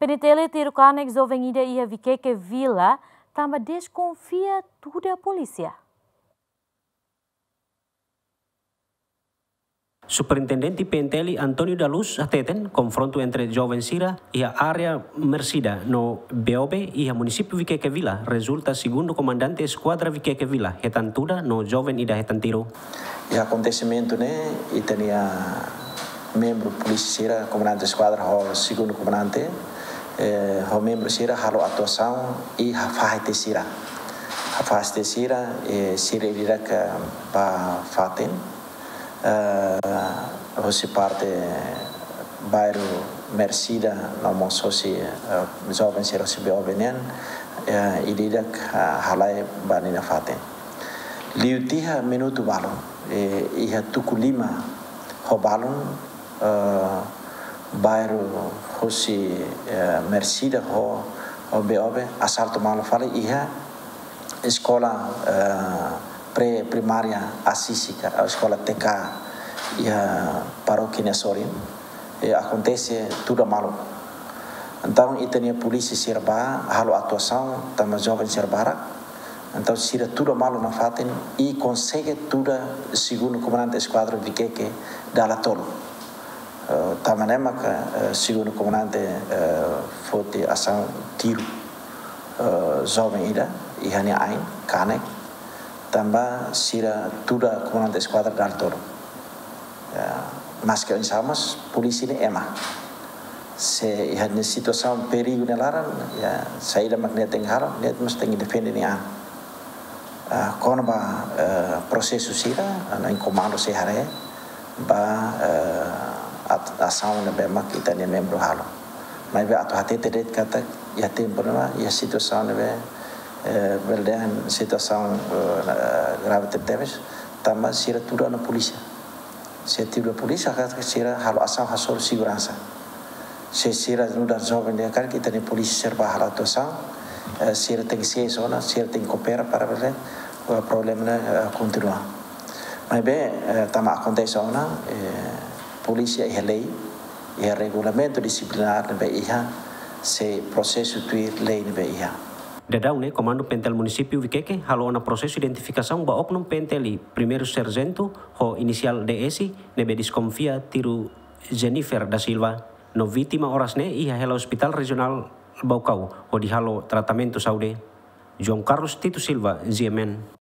Penitele tirukanek zovenida ia vikeke vila, tamba desconfia tudo a polícia. Superintendente PNTL Antônio da Luz ateten confronto entre jovem Sira e a área Mercida no BOB e a município Viqueque Vila resulta segundo comandante esquadra Viqueque Vila, retantura no jovem e da retantiro. E acontecimento né, e tinha membro polícia Sira, comandante esquadra, o segundo comandante, o membro Sira, halo atuação e hafahite Sira. Hafahite Sira e Sira irá para faten. Você parte bairro Mercida não monsosi jovem Sira se beobenen e irá halai banina faten. Liutiha minuto balon e tuku lima ho balon bairro hosi Mercida ho beobe assalto malo fale iha escola pré-primária assísica, a escola TK e a paróquia Nessorin, e acontece tudo malo. Então, e tem a polícia serba, halo atuação, também jovem serbara, então se tudo malo na fatem e consegue tudo segundo o comandante da esquadra Viqueque dá tolo. Também é segundo o comandante foi ação tiro jovem ida e hanya ain kanek tambah sira tuda comandante esquadra dar toro. Mas que insamos polisi ni ema. Se ia situação perigo nelaran ya saída magnet tenghara net mesti defende ni an. Kono ba processo sira na comando se hare ba ação na bema kita ni membro halo. Mas be atu hati tedet kata ya tempo na ya situação na be berdean situação grave terteves tambah sira tudo na polícia se tiba polícia kata sira halo asal hasor segurança se sira nuda jovem dia kan kita ni polícia serba halo atuação sira tem se zona sira tem coopera para ver o problema continua mas bem tambah acontece ona polícia e lei e regulamento disciplinar be iha se processo tuir lei be iha. Dadaune, Comando Pentel Município Viqueque, halo na processo identificação ba oknum Penteli, primeiro sargento, ho inicial DS, nebe desconfia tiru Jennifer da Silva, no vítima horas ne iha hela Hospital Regional Baucau, ho di halo tratamento saude. João Carlos Tito Silva, GMN.